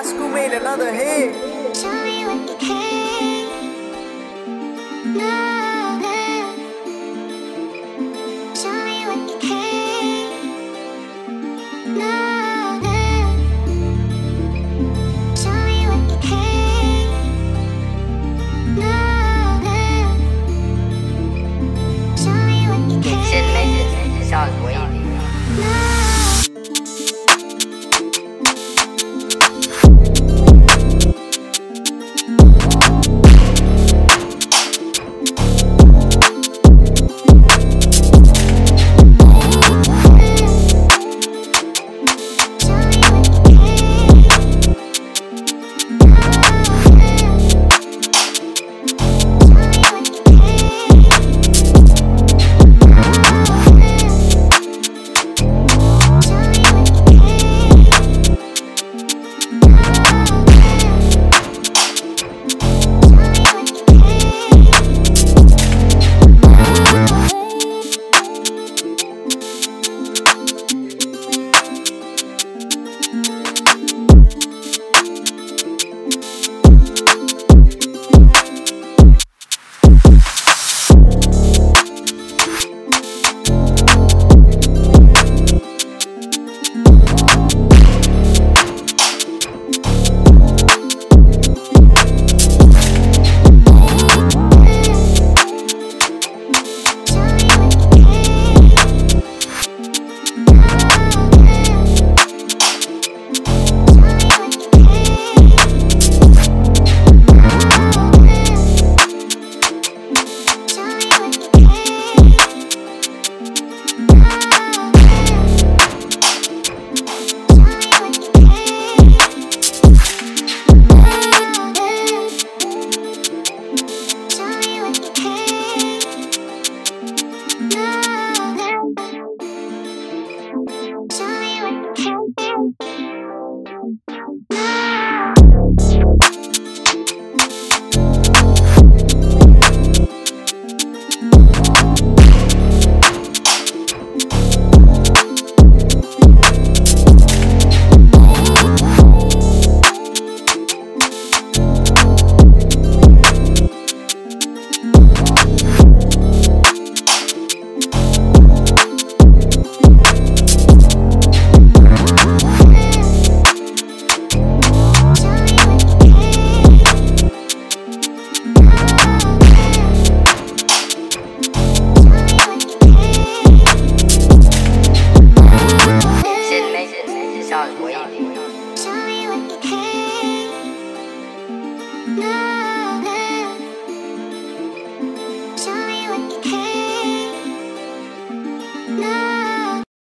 pxscu made another hit. Show me what you can. No. Show me what you can. No. Show me what you can. No. Show me what you can. Shit makes it sounds wavy. Sounds wavy. Show me what you can. No.